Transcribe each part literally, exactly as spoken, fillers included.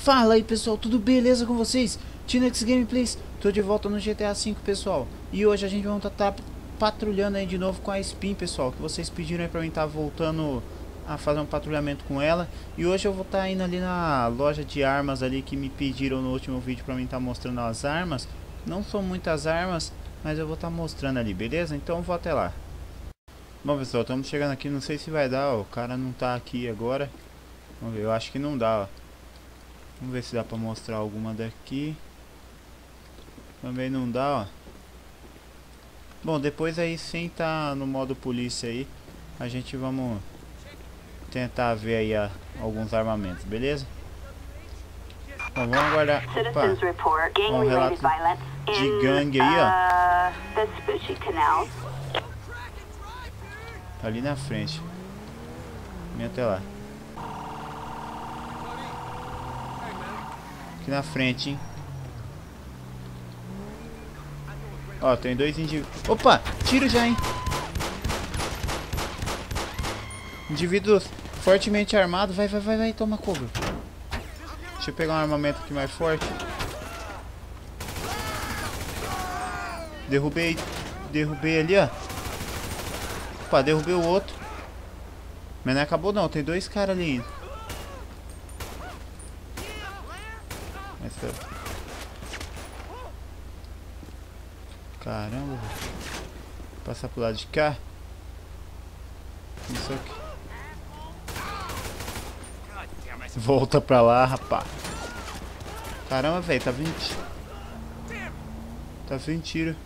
Fala aí pessoal, tudo beleza com vocês? Tinex Gameplays, tô de volta no G T A cinco, pessoal. E hoje a gente vai estar tá patrulhando aí de novo com a Spin, pessoal, que vocês pediram aí pra mim estar tá voltando a fazer um patrulhamento com ela. E hoje eu vou estar tá indo ali na loja de armas ali que me pediram no último vídeo pra mim estar tá mostrando as armas. Não são muitas armas, mas eu vou estar tá mostrando ali, beleza? Então eu vou até lá. Bom pessoal, estamos chegando aqui, não sei se vai dar, ó, o cara não tá aqui agora. Vamos ver, eu acho que não dá, ó. Vamos ver se dá pra mostrar alguma daqui. Também não dá, ó. Bom, depois aí, sem tá no modo polícia aí, a gente vamos tentar ver aí a, alguns armamentos, beleza? Bom, vamos aguardar. Opa, um relato de gangue aí, ó. Tá ali na frente. Vem até lá. Aqui na frente, hein? Ó, tem dois indivíduos. Opa! Tiro já, hein? Indivíduos fortemente armados. Vai, vai, vai, vai. Toma cover. Deixa eu pegar um armamento aqui mais forte. Derrubei. Derrubei ali, ó. Opa, derrubei o outro. Mas não acabou não. Tem dois caras ali ainda. Caramba, véio. Passar pro lado de cá. Isso aqui. Volta pra lá, rapaz. Caramba, velho, tá vindo. Tá vindo tiro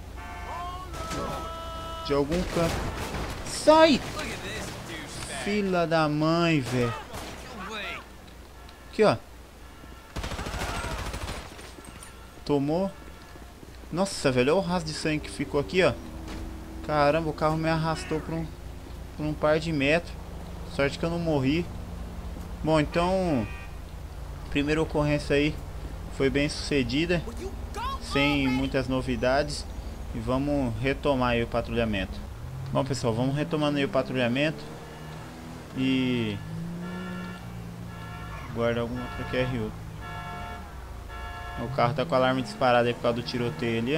de algum canto. Sai! Filha da mãe, velho. Aqui, ó. Tomou. Nossa, velho, olha o rastro de sangue que ficou aqui, ó. Caramba, o carro me arrastou por um, por um par de metros. Sorte que eu não morri. Bom, então, primeira ocorrência aí foi bem sucedida, sem muitas novidades. E vamos retomar aí o patrulhamento. Bom, pessoal, vamos retomando aí o patrulhamento. E guarda alguma outra Q R U. O carro tá com o alarme disparado aí por causa do tiroteio ali, ó.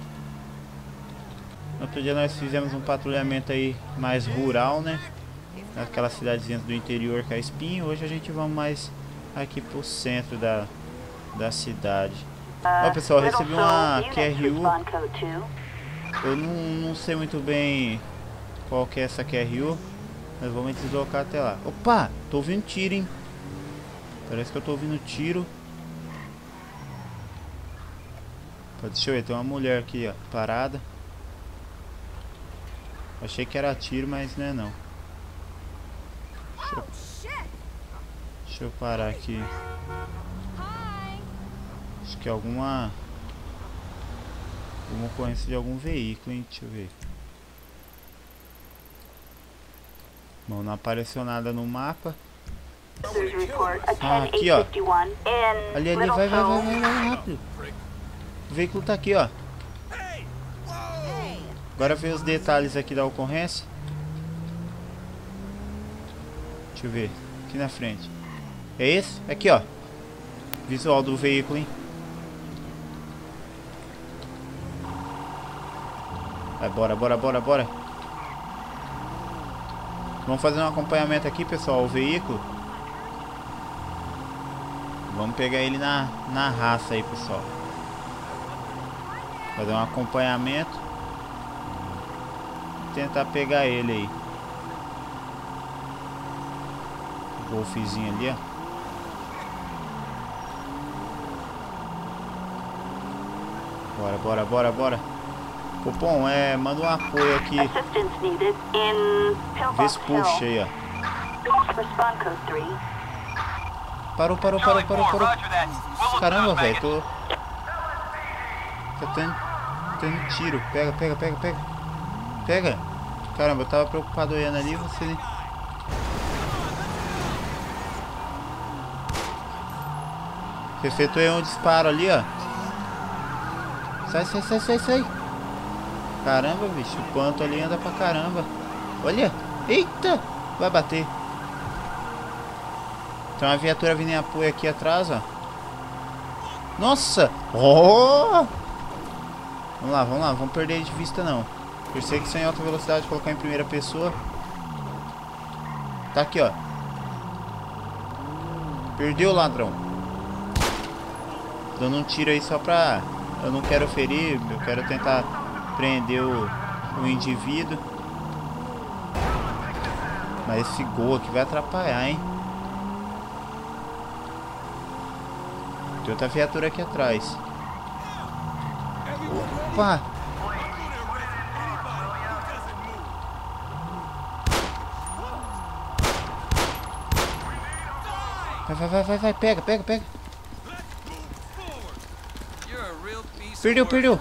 Outro dia nós fizemos um patrulhamento aí mais rural, né? Naquelas cidadezinhas do interior com a Spin. Hoje a gente vai mais aqui pro centro da, da cidade. Ó, pessoal, eu recebi uma Q R U. Eu não, não sei muito bem qual que é essa Q R U. Mas vamos me deslocar até lá. Opa! Tô ouvindo tiro, hein? Parece que eu tô ouvindo tiro. Deixa eu ver, tem uma mulher aqui, ó, parada. Achei que era tiro, mas não é não. Deixa eu, deixa eu parar aqui. Acho que é alguma Alguma ocorrência de algum veículo, hein? Deixa eu ver. Bom, não apareceu nada no mapa. Ah, aqui, ó. Ali, ali, vai, vai, vai, vai, vai, rápido. O veículo tá aqui, ó. Agora ver os detalhes aqui da ocorrência. Deixa eu ver. Aqui na frente. É esse? Aqui, ó. Visual do veículo, hein. Vai, bora, bora, bora, bora. Vamos fazer um acompanhamento aqui, pessoal, ao veículo. Vamos pegar ele na, na raça aí, pessoal. Fazer um acompanhamento. Tentar pegar ele aí. O golfezinho ali, ó. Bora, bora, bora, bora. Copom, é, manda um apoio aqui. Vê se puxa aí, ó. Parou, parou, parou, parou, parou. Caramba, velho, tô... Tá tendo, tendo tiro. Pega, pega, pega, pega. Pega. Caramba, eu tava preocupado olhando ali, você... Você efetuou um disparo ali, ó. Sai, sai, sai, sai, sai. Caramba, bicho, o panto ali anda pra caramba. Olha, eita, vai bater. Tem uma viatura vindo em apoio aqui atrás, ó. Nossa! Oh! Vamos lá, vamos lá. Vamos perder ele de vista, não. Perseguição em alta velocidade, colocar em primeira pessoa. Tá aqui, ó. Perdeu o ladrão. Dando um tiro aí só pra... Eu não quero ferir, eu quero tentar prender o, o indivíduo. Mas esse gol aqui vai atrapalhar, hein? Tem outra viatura aqui atrás. Opa! Vai, vai, vai, vai, vai, pega, pega, pega. Perdeu, perdeu.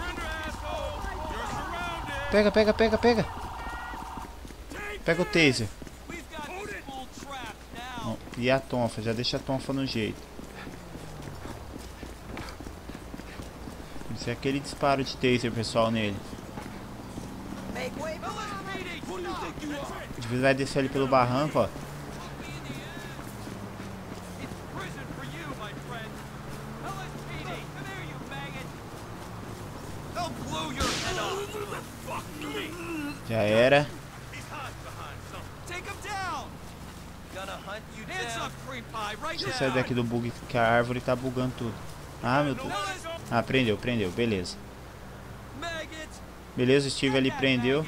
Pega, pega, pega, pega. Pega o taser. Não, e a tonfa, já deixa a tonfa no jeito. Isso é aquele disparo de taser, pessoal, nele. De vez vai descer ali pelo barranco, ó. Já era. Deixa eu sair daqui do bug, que a árvore tá bugando tudo. Ah, meu Deus. Ah, prendeu, prendeu, beleza. Beleza, o Steve ali prendeu.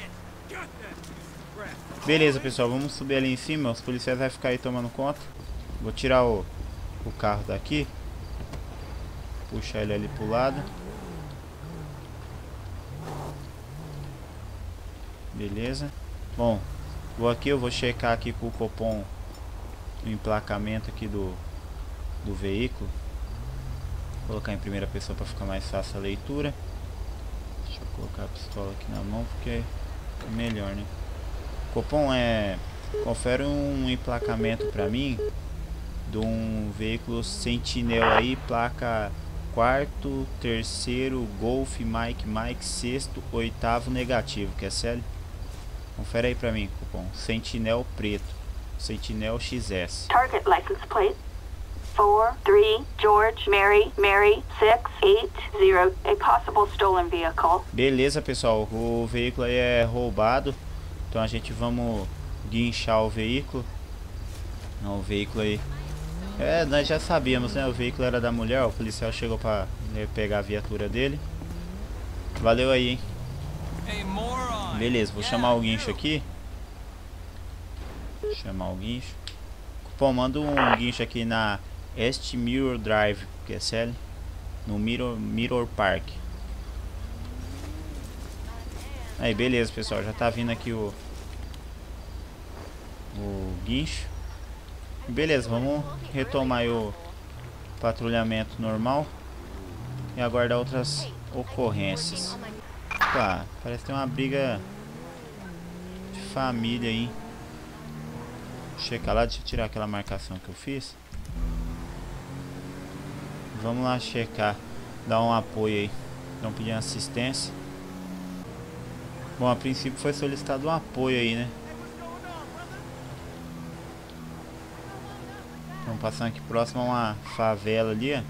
Beleza, pessoal, vamos subir ali em cima. Os policiais vão ficar aí tomando conta. Vou tirar o, o carro daqui. Puxar ele ali pro lado. Beleza. Bom, vou aqui, eu vou checar aqui com o Copom o emplacamento aqui do, do veículo. Vou colocar em primeira pessoa para ficar mais fácil a leitura. Deixa eu colocar a pistola aqui na mão porque é melhor, né? Copom, é... confere um emplacamento para mim de um veículo Sentinel aí, placa quarto, terceiro, Golf, Mike, Mike, sexto, oitavo, negativo, que é sério? Confere aí pra mim, Copom. Sentinel preto. Sentinel X S. Target license plate. four three George Mary Mary six eight zero. A possible stolen vehicle. Beleza, pessoal. O veículo aí é roubado. Então a gente vamos guinchar o veículo. Não, o veículo aí... É, nós já sabíamos, né? O veículo era da mulher. O policial chegou pra pegar a viatura dele. Valeu aí, hein? Beleza, vou chamar o guincho aqui. Chamar o guincho. Pô, manda um guincho aqui na East Mirror Drive, que é C L, no Mirror, Mirror Park. Aí, beleza, pessoal, já tá vindo aqui o o guincho. Beleza, vamos retomar aí o patrulhamento normal e aguardar outras ocorrências. Tá, parece que tem uma briga de família aí. Checa lá, deixa eu tirar aquela marcação que eu fiz. Vamos lá checar, dar um apoio aí. Estão pedindo assistência. Bom, a princípio foi solicitado um apoio aí, né? Estamos passando aqui próximo a uma favela ali, ó.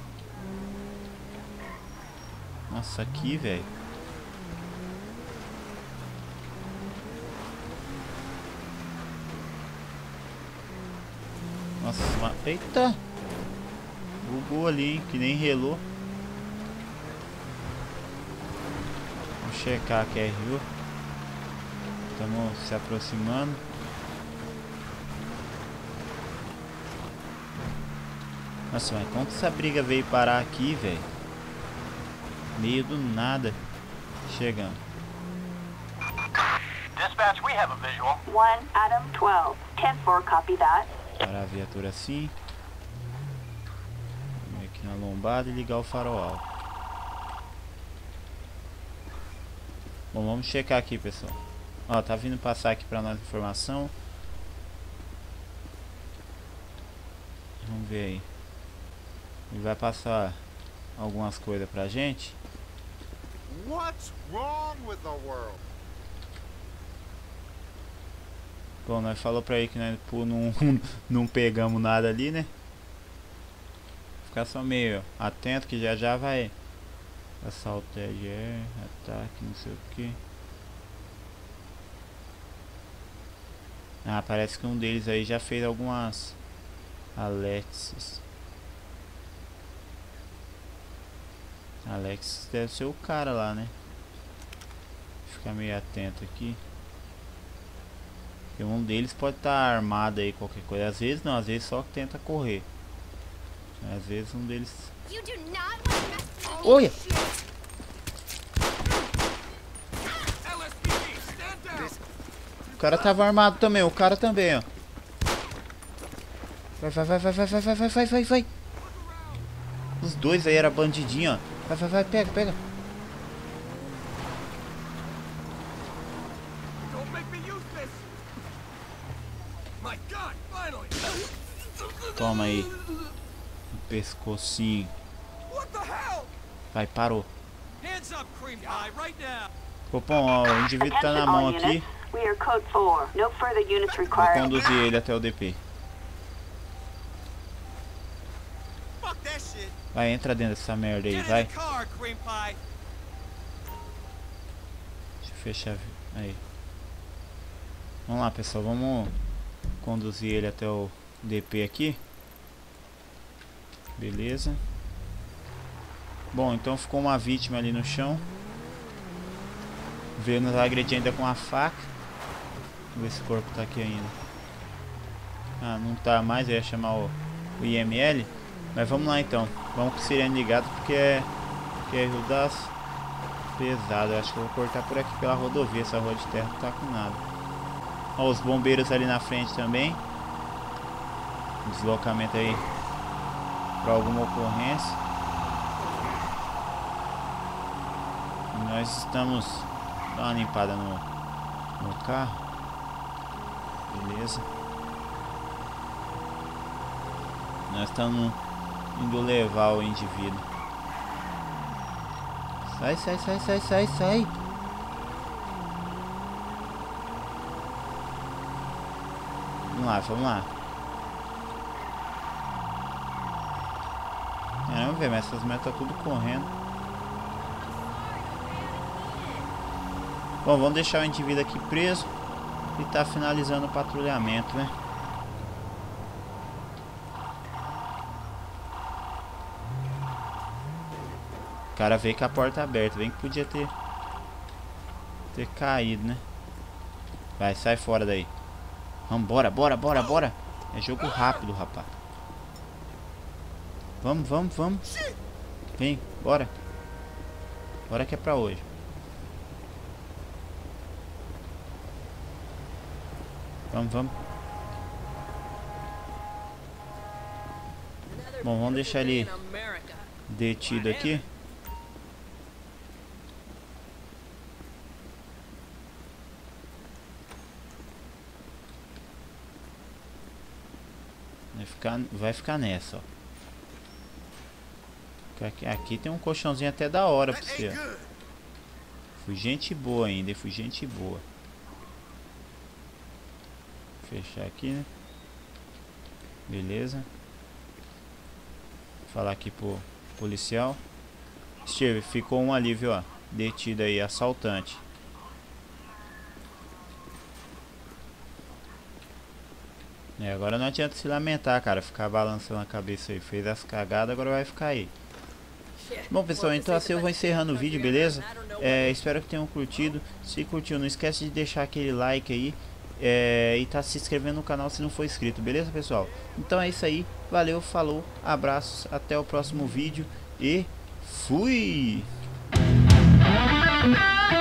Nossa, aqui, velho. Nossa, uma... eita! Bugou ali, hein? Que nem relou. Vamos checar aqui a R U. Estamos se aproximando. Nossa, mas como que essa briga veio parar aqui, velho? Meio do nada. Chegando. Dispatch, we have a visual. one Adam twelve. ten four, copy that. Parar a viatura assim. Vamos aqui na lombada e ligar o farol alto. Bom, vamos checar aqui, pessoal. Ó, tá vindo passar aqui pra nós informação. Vamos ver aí. Ele vai passar algumas coisas pra gente. What's wrong with the world? Bom, nós falou pra ele que nós pô, não, não pegamos nada ali, né? ficar só meio atento que já já vai. Assalto é ataque, não sei o que. Ah, parece que um deles aí já fez algumas alerts. Alex deve ser o cara lá, né? Ficar meio atento aqui. Porque um deles pode estar tá armado aí, qualquer coisa. Às vezes não, às vezes só tenta correr. Às vezes um deles... Olha! O cara tava armado também, o cara também, ó. Vai, vai, vai, vai, vai, vai, vai, vai, vai, vai, vai. Os dois aí era bandidinho, ó. Vai, vai, vai, pega, pega. Toma aí. Um pescocinho. Vai, parou. Copom, ó, o indivíduo tá na mão aqui. Vou conduzir ele até o D P. Vai, entra dentro dessa merda aí, vai. Deixa eu fechar aí. Vamos lá, pessoal, vamos conduzir ele até o D P aqui. Beleza. Bom, então ficou uma vítima ali no chão. Veio nos agredir ainda com a faca. Vamos ver se o corpo tá aqui ainda. Ah, não tá mais, eu ia chamar o, o I M L. Mas vamos lá então. Vamos com o sirene ligado porque é, porque é ajuda pesado. Eu acho que eu vou cortar por aqui pela rodovia. Essa rua de terra não tá com nada. Ó, os bombeiros ali na frente também. Deslocamento aí para alguma ocorrência. E nós estamos dando uma limpada no, no carro. Beleza. Nós estamos indo levar o indivíduo. Sai, sai, sai, sai, sai, sai. Vamos lá, vamos lá. É, vamos ver, mas essas metas tá tudo correndo. Bom, vamos deixar o indivíduo aqui preso e tá finalizando o patrulhamento, né? O cara veio com a porta aberta, bem que podia ter ter caído, né? Vai, sai fora daí. Vambora, bora, bora, bora. É jogo rápido, rapaz. Vamos, vamos, vamos. Vem, bora. Bora que é pra hoje. Vamos, vamos. Bom, vamos deixar ele detido aqui. Vai ficar, vai ficar nessa, ó. Aqui, aqui tem um colchãozinho até da hora pra você, ó. Fui gente boa ainda, fui gente boa. Fechar aqui, né? Beleza. Vou falar aqui pro policial. Steve, ficou um ali, viu, ó. Detido aí, assaltante. É, agora não adianta se lamentar, cara. Ficar balançando a cabeça aí. Fez as cagadas, agora vai ficar aí. Bom, pessoal, então assim eu vou encerrando o vídeo, beleza? É, espero que tenham curtido. Se curtiu, não esquece de deixar aquele like aí. É, e tá se inscrevendo no canal se não for inscrito, beleza, pessoal? Então é isso aí. Valeu, falou, abraços. Até o próximo vídeo. E fui!